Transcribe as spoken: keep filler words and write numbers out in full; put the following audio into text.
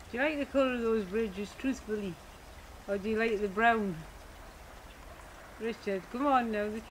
Do you like the colour of those bridges, truthfully? Or do you like the brown? Richard, come on now.